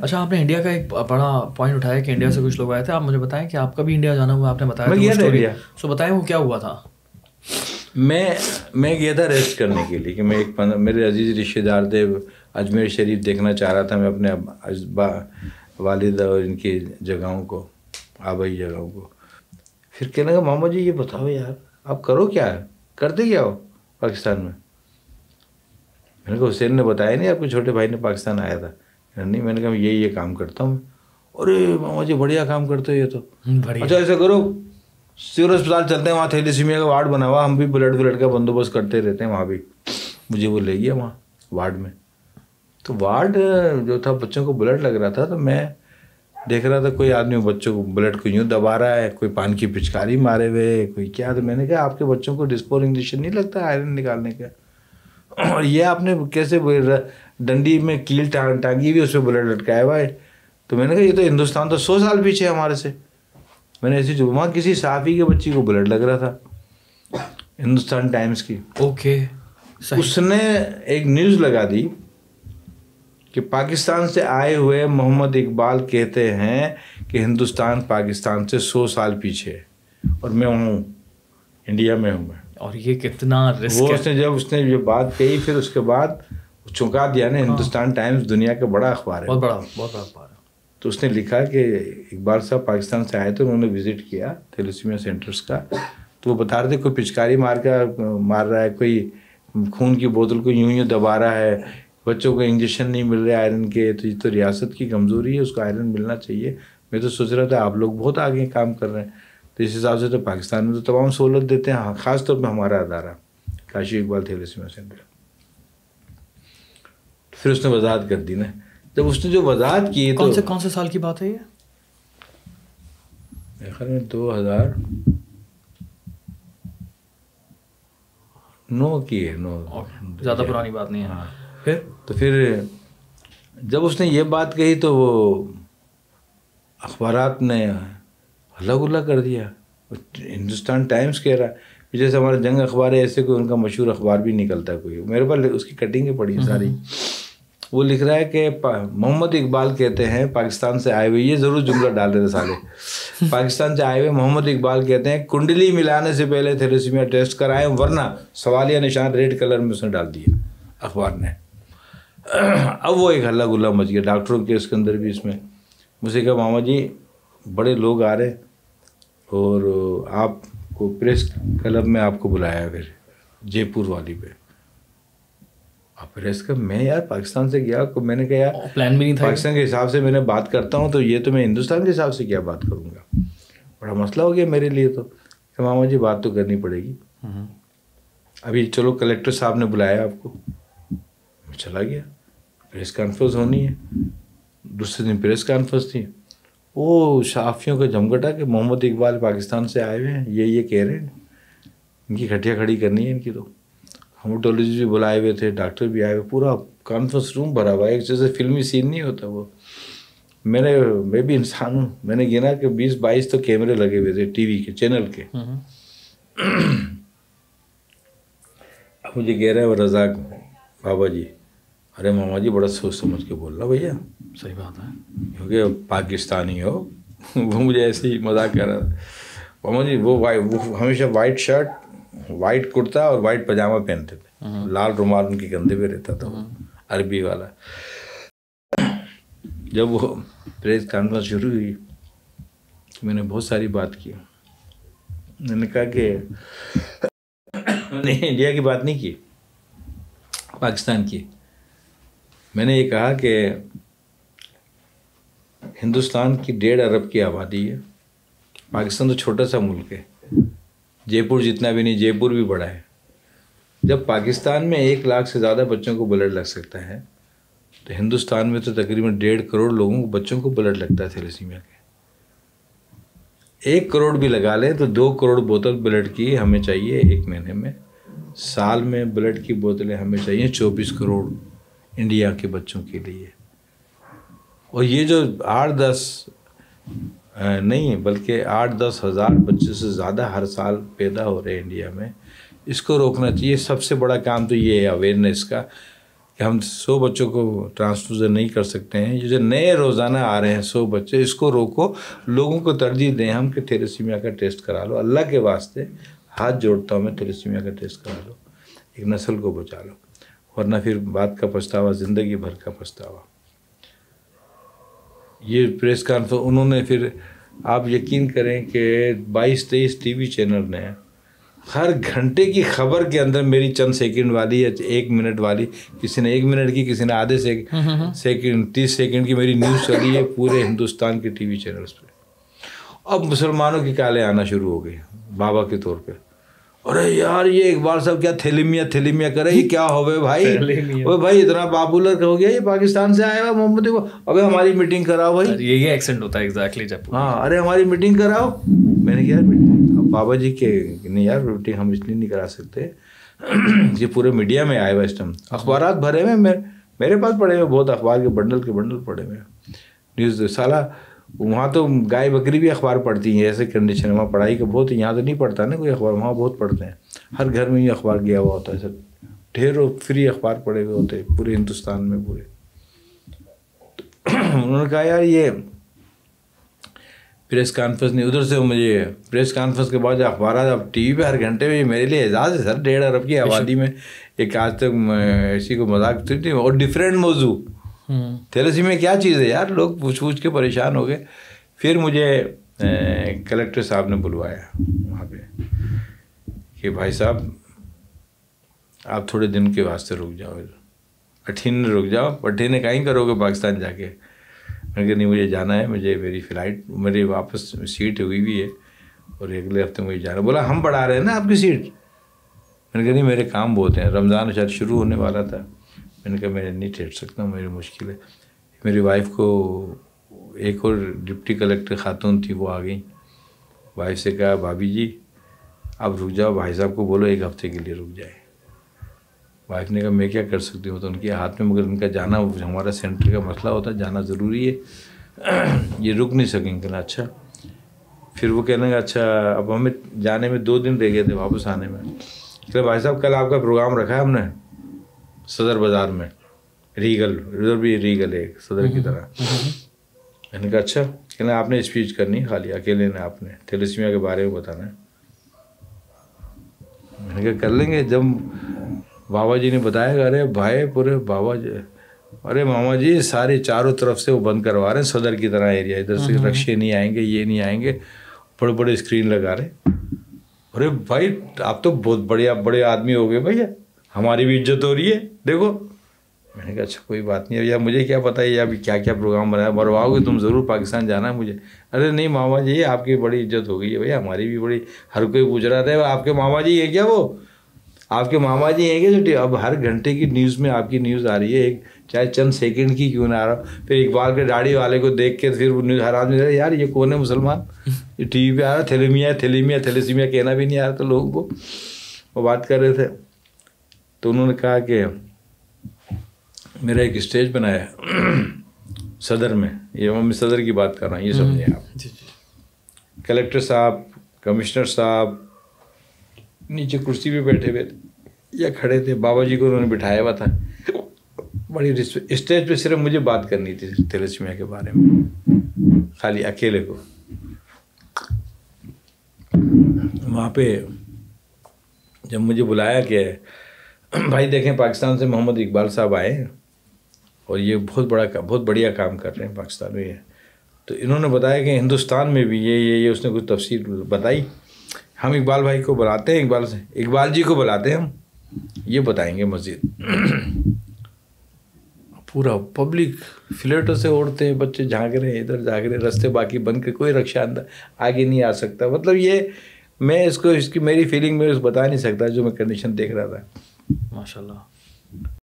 اچھا آپ نے انڈیا کا ایک بڑا پوائنٹ اٹھایا کہ انڈیا سے کچھ لوگ آئے تھے. آپ مجھے بتائیں کہ آپ کا بھی انڈیا جانا ہوا, آپ نے بتایا میں گیا تھا انڈیا. سو بتائیں وہ کیا ہوا تھا. میں گیا تھا ریسٹ کرنے کے لیے کہ میں میرے عزیز رشتہ دار تھے, اجمیر شریف دیکھنا چاہ رہا تھا میں اپنے والد اور ان کی جگہوں کو, آبائی جگہوں کو. پھر کہنے لگا محمد جی یہ بتاؤ یار آپ کرو کیا ہے, کرتے کیا ہو پاکستان میں؟ میں نے کہا حسین نے بتایا نہیں آپ کے چھوٹے بھائی نے پاکستان آیا تھا. نہیں, میں نے کہا یہ کام کرتا ہوں. ارے محمد جی بڑھیا کام کرتے ہو یہ تو. اچھا ایسا کرو سول اسپتال چلتے ہیں, وہاں تھیلیسیمیا کا وارڈ بنا ہوا, ہم بھی بلڈ کا بندوبست کرتے رہتے ہیں وہاں بھی. مجھے وہ لے گیا وہاں وارڈ میں. تو وارڈ جو تھا بچوں کو بلڈ لگ رہا تھا, تو میں دیکھ رہا تھا کوئی آدمی بچوں کو بلڈ کو یوں دبا رہا ہے, کوئی پان کی پچکاری مارے ہوئے, کوئی کیا. تو میں نے کہا آپ کے بچوں کو ڈسپور انجیکشن نہیں لگتا آئرن نکالنے کا, اور یہ آپ نے کیسے ڈنڈی میں کیل ٹانگی ہوئی اس پہ بلڈ لٹکایا ہوا ہے. تو میں نے کہا یہ تو ہندوستان تو 100 سال پیچھے ہے ہمارے سے. میں نے ایسی وہاں کسی صحافی کے بچی کو بلڈ لگ رہا تھا ہندوستان ٹائمز کی. اوکے اس نے ایک نیوز لگا دی کہ پاکستان سے آئے ہوئے محمد اقبال کہتے ہیں کہ ہندوستان پاکستان سے 100 سال پیچھے ہے, اور میں ہوں انڈیا میں ہوں. اور یہ کتنا رسک وہ جب اس نے یہ بات کہی پھر اس کے بعد چونکا دیا نا. ہندوستان ٹائمز دنیا کا بڑا اخبار ہے, بہت بڑا اخبار ہے. تو اس نے لکھا کہ اقبال صاحب پاکستان سے آئے تو انہوں نے وزٹ کیا تھیلیسیمیا سینٹرز کا, تو وہ بتا رہے تھے کوئی پچکاری مار رہا ہے, کوئی خون کی بوتل کو یوں دبا رہا ہے, بچوں کو انجیکشن نہیں مل رہے آئرن کے. تو یہ تو ریاست کی کمزوری ہے, اس کو آئرن ملنا چاہیے. میں تو سوچ رہا تھا آپ لوگ بہت آگے کام کر رہے ہیں, تو اس حساب سے تو پاکستان میں تو تمام سہولت دیتے ہیں, خاص طور پہ ہمارا ادارہ کاشی اقبال تھیلیسیمیا سینٹر. پھر اس نے وضاحت کر دی نا. جب اس نے جو وضاحت کی تو کون سے سال کی بات ہے یہ؟ میرے خیال میں 2009 کی ہے. زیادہ پرانی بات نہیں ہے. پھر جب اس نے یہ بات کہی تو وہ اخبارات نے ہلا گلا کر دیا. ہندوستان ٹائمز کہہ رہا ہے, جیسے ہمارا جنگ اخبار ہے ایسے کوئی ان کا مشہور اخبار بھی نکلتا ہے کوئی. میرے پاس اس کی کٹنگیں پڑی ہیں ساری. وہ لکھ رہا ہے کہ محمد اقبال کہتے ہیں پاکستان سے آئے ہوئے, یہ ضرور جملہ ڈال رہے تھے سارے, پاکستان سے آئے ہوئے محمد اقبال کہتے ہیں کنڈلی ملانے سے پہلے تھیلیسیمیا ٹیسٹ کرائیں, ورنہ سوالیہ نشان ریڈ کلر میں اس نے ڈال دیا اخبار نے. اب وہ ایک ہلا گلا مچ گیا ڈاکٹروں کے اس کے اندر بھی. اس میں مجھے کہا ماما جی بڑے لوگ آ رہے اور آپ کو پریس کلب میں آپ کو بلایا پھر جے پور والی پہ. آپ پریس کلب میں یار پاکستان سے گیا, میں نے کہا یار پلان بھی نہیں تھا, پاکستان کے حساب سے میں نے بات کرتا ہوں تو یہ تو میں ہندوستان کے حساب سے کیا بات کروں گا, بڑا مسئلہ ہو گیا میرے لیے. تو کہ ماما جی بات تو کرنی پڑے گی. ابھی چلو کلیکٹر صاحب نے بلایا آپ کو, میں چلا گیا. پریس کانفرنس ہونی ہے, دوسرے دن پریس کانفرنس تھی. وہ صحافیوں کا جمگٹا کہ محمد اقبال پاکستان سے آئے ہوئے ہیں, یہ کہہ رہے ہیں, ان کی کھٹیا کھڑی کرنی ہے ان کی. تو ہیماٹولوجسٹ بھی بلائے ہوئے تھے, ڈاکٹر بھی آئے ہوئے, پورا کانفرنس روم بھرا ہوا ہے. ایک جیسے فلمی سین نہیں ہوتا وہ. میں بھی انسان ہوں, میں نے گنا کہ 20-22 تو کیمرے لگے ہوئے تھے ٹی وی کے چینل کے. اب مجھے کہہ رہے ہیں وہ رزاق بابا جی, ارے ماما جی بڑا سوچ سمجھ کے بول رہا بھیا, صحیح بات ہے کیونکہ پاکستانی ہو. وہ مجھے ایسے ہی مذاق کر رہا تھا. ماما جی وہ ہمیشہ وائٹ شرٹ, وائٹ کرتا اور وائٹ پاجامہ پہنتے تھے, لال رومال ان کے کندھے پہ رہتا تھا, وہ عربی والا. جب وہ پریس کانفرنس شروع ہوئی میں نے بہت ساری بات کی. میں نے کہا کہ میں نے انڈیا کی بات نہیں کی, پاکستان کی. میں نے یہ کہا کہ ہندوستان کی 1.5 ارب کی آبادی ہے, پاکستان تو چھوٹا سا ملک ہے, جے پور جتنا بھی نہیں, جے پور بھی بڑا ہے. جب پاکستان میں 1 لاکھ سے زیادہ بچوں کو بلڈ لگ سکتا ہے تو ہندوستان میں تو تقریباً 1.5 کروڑ لوگوں کو بچوں کو بلڈ لگتا ہے تھیلیسیمیا کے. 1 کروڑ بھی لگا لیں تو 2 کروڑ بوتل بلڈ کی ہمیں چاہیے 1 مہینے میں. سال میں بلڈ کی بوتلیں ہمیں چاہیے 24 کروڑ انڈیا کے بچوں کے لیے. اور یہ جو 8-10 نہیں بلکہ 8-10 ہزار بچے سے زیادہ ہر سال پیدا ہو رہے ہیں انڈیا میں, اس کو روکنا چاہیے. سب سے بڑا کام تو یہ ہے اویئرنیس کا. کہ ہم 100 بچوں کو ٹرانسفیوژن نہیں کر سکتے ہیں. یہ جو نئے روزانہ آ رہے ہیں 100 بچے, اس کو روکو, لوگوں کو ترجیح دیں ہم کہ تھیلیسیمیا کا ٹیسٹ کرا لو. اللہ کے واسطے ہاتھ جوڑتا ہوں میں, تھیلیسیمیا کا ٹیسٹ کرا لو, ایک نسل کو بچا لو, ورنہ پھر بات کا پچھتاوا, زندگی بھر کا پچھتاوا. یہ پریس کانفرنس انہوں نے پھر, آپ یقین کریں کہ 22-23 ٹی وی چینل نے ہر گھنٹے کی خبر کے اندر میری چند سیکنڈ والی یا 1 منٹ والی, کسی نے 1 منٹ کی, کسی نے آدھے سیکنڈ 30 سیکنڈ کی میری نیوز چلی ہے پورے ہندوستان کے ٹی وی چینلز پہ. اب مسلمانوں کی کالیں آنا شروع ہو گئی بابا کے طور پہ. ارے یار یہ اقبال صاحب کیا تھیلیمیا کرے, یہ کیا ہوئے بھائی, اوے بھائی اتنا پاپولر ہو گیا, یہ پاکستان سے آیا ہوا محمد کو, ابے ہماری میٹنگ کراؤ بھائی. یہ ایکسنٹ ہوتا ہے ایگزیکٹلی جب, ہاں ارے ہماری میٹنگ کراؤ. میں نے کہا یار بابا جی کے نہیں یار, میٹنگ ہم اس لیے نہیں کرا سکتے, یہ پورے میڈیا میں آئے ہوا اس ٹائم, اخبارات بھرے ہوئے, میرے پاس پڑے ہوئے بہت اخبار کے بنڈل پڑے ہوئے نیوز. سالہ وہاں تو گائے بکری بھی اخبار پڑھتی ہیں ایسے کنڈیشن ہے, وہاں پڑھائی کا بہت, یہاں تو نہیں پڑھتا نا کوئی اخبار, وہاں بہت پڑھتے ہیں, ہر گھر میں یہ اخبار گیا ہوا ہوتا ہے سر, ڈھیروں فری اخبار پڑے ہوئے ہوتے ہیں پورے ہندوستان میں پورے. انہوں نے کہا یار یہ پریس کانفرنس نہیں, ادھر سے مجھے پریس کانفرنس کے بعد جو اخبارات اب ٹی وی پہ ہر گھنٹے میں, میرے لیے اعزاز ہے سر. 1.5 ارب کی آبادی میں ایک آج تک اسی کو مذاق تھی, اور ڈفرینٹ موضوع. تھیلیسیمیا کیا چیز ہے یار, لوگ پوچھ کے پریشان ہو گئے. پھر مجھے کلیکٹر صاحب نے بلوایا وہاں پہ کہ بھائی صاحب آپ تھوڑے دن کے واسطے رک جاؤ, 18 رک جاؤ. 18 کہیں کرو گے پاکستان جا کے؟ میں نے کہا نہیں مجھے جانا ہے, مجھے میری فلائٹ, میری واپس سیٹ ہوئی بھی ہے اور اگلے ہفتے مجھے جانا. بولا ہم بڑھا رہے ہیں نا آپ کی سیٹ. میں نے کہا نہیں میرے کام بہت ہیں, رمضان شاید شروع ہونے والا تھا. میں نے کہا میں نہیں ٹھہر سکتا ہوں, میری مشکل ہے. میری وائف کو ایک اور ڈپٹی کلیکٹر خاتون تھی, وہ آ گئی. وائف سے کہا بھابھی جی آپ رک جاؤ, بھائی صاحب کو بولو 1 ہفتے کے لیے رک جائے. وائف نے کہا میں کیا کر سکتی ہوں, تو ان کے ہاتھ میں, مگر ان کا جانا ہمارا سینٹر کا مسئلہ ہوتا ہے, جانا ضروری ہے, یہ رک نہیں سکیں. کہنا اچھا. پھر وہ کہنے لگا اچھا, اب ہمیں جانے میں 2 دن رہ گئے تھے, واپس آنے میں. کہ بھائی صاحب کل آپ کا پروگرام رکھا ہے ہم نے صدر بازار میں, ریگل, ادھر بھی ریگل ہے صدر کی طرح. میں نے کہا اچھا. کہنا آپ نے اسپیچ کرنی خالی اکیلے نے, آپ نے تھیلیسیمیا کے بارے میں بتانا ہے. میں نے کہا کر لیں گے. جب بابا جی نے بتایا کہ ارے بھائی پورے بابا جی, ارے ماما جی سارے چاروں طرف سے وہ بند کروا رہے ہیں صدر کی طرح ایریا, ادھر سے رکشے نہیں آئیں گے, یہ نہیں آئیں گے, بڑے بڑے اسکرین لگا رہے. ارے بھائی آپ تو بہت بڑے آدمی ہو گئے بھیا, ہماری بھی عزت ہو رہی ہے دیکھو. میں نے کہا اچھا کوئی بات نہیں, یا مجھے کیا پتہ ہے یا ابھی کیا کیا پروگرام بنایا, مرواؤ گے تم ضرور, پاکستان جانا ہے مجھے. ارے نہیں ماما جی آپ کی بڑی عزت ہو گئی ہے بھیا, ہماری بھی بڑی, ہر کوئی پوچھ رہا تھا آپ کے ماما جی ہیں کیا, وہ آپ کے ماما جی ہیں کیا جو اب ہر گھنٹے کی نیوز میں آپ کی نیوز آ رہی ہے, ایک چاہے چند سیکنڈ کی کیوں نہ آ رہا. پھر اقبال کے داڑھی والے کو دیکھ کے پھر نیوز ہر آدمی یار یہ کون ہے مسلمان, یہ ٹی وی پہ آ رہا, تھیلیسیمیا کہنا بھی نہیں آ رہا تھا لوگوں کو. وہ بات کر رہے تھے تو انہوں نے کہا کہ میرا ایک اسٹیج بنایا صدر میں, یہ میں صدر کی بات کر رہا ہوں, یہ سمجھیں آپ. کلیکٹر صاحب, کمشنر صاحب نیچے کرسی پہ بیٹھے ہوئے تھے یا کھڑے تھے, بابا جی کو انہوں نے بٹھایا ہوا تھا. بڑی اسٹیج پہ صرف مجھے بات کرنی تھی تھیلیسیمیا کے بارے میں, خالی اکیلے کو. وہاں پہ جب مجھے بلایا کہ بھائی دیکھیں پاکستان سے محمد اقبال صاحب آئے ہیں اور یہ بہت بڑھیا کام کر رہے ہیں پاکستان میں, تو انہوں نے بتایا کہ ہندوستان میں بھی یہ اس نے کچھ تفصیل بتائی. ہم اقبال بھائی کو بلاتے ہیں, اقبال جی کو بلاتے ہیں, ہم یہ بتائیں گے مزید. پورا پبلک فلیٹوں سے اوڑھتے ہیں, بچے جھانک رہے ہیں, ادھر جھانک رہے ہیں, رستے باقی بند کے, کوئی رکشہ اندر آگے نہیں آ سکتا. مطلب یہ میں اس کی میری فیلنگ میں بتا نہیں سکتا جو میں کنڈیشن دیکھ رہا تھا. ماشاء اللہ.